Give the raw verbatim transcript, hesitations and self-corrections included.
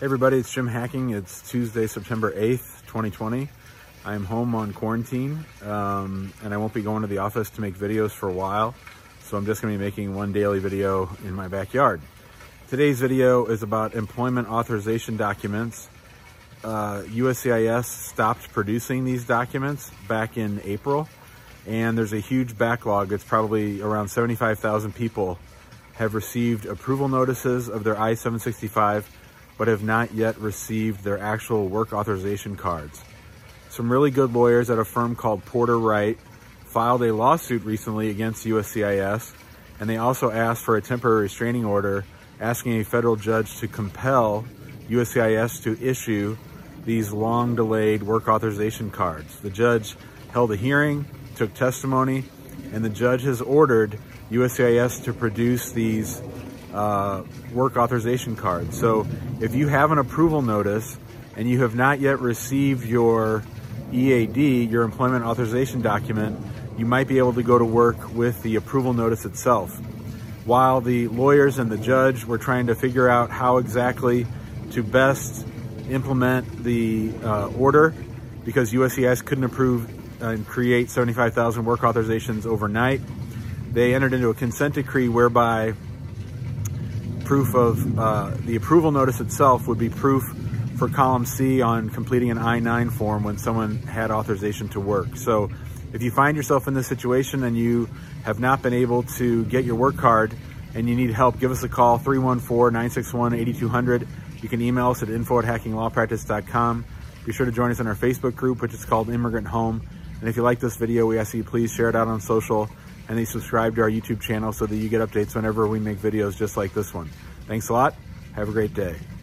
Hey everybody, it's Jim Hacking. It's Tuesday, September eighth, twenty twenty. I'm home on quarantine um, and I won't be going to the office to make videos for a while. So I'm just gonna be making one daily video in my backyard. Today's video is about employment authorization documents. Uh, U S C I S stopped producing these documents back in April, and there's a huge backlog. It's probably around seventy-five thousand people have received approval notices of their I seven sixty-five, but have not yet received their actual work authorization cards. Some really good lawyers at a firm called Porter Wright filed a lawsuit recently against U S C I S, and they also asked for a temporary restraining order, asking a federal judge to compel U S C I S to issue these long delayed work authorization cards. The judge held a hearing, took testimony, and the judge has ordered U S C I S to produce these uh, work authorization cards. So if you have an approval notice and you have not yet received your E A D, your employment authorization document, you might be able to go to work with the approval notice itself. While the lawyers and the judge were trying to figure out how exactly to best implement the uh, order, because U S C I S couldn't approve and create seventy-five thousand work authorizations overnight, they entered into a consent decree whereby proof of uh, the approval notice itself would be proof for column C on completing an I nine form when someone had authorization to work. So if you find yourself in this situation and you have not been able to get your work card and you need help, give us a call, three one four, nine six one, eight two zero zero. You can email us at info at hacking law practice dot com. Be sure to join us in our Facebook group, which is called Immigrant Home. And if you like this video, we ask that you please share it out on social, and then subscribe to our YouTube channel so that you get updates whenever we make videos just like this one. Thanks a lot. Have a great day.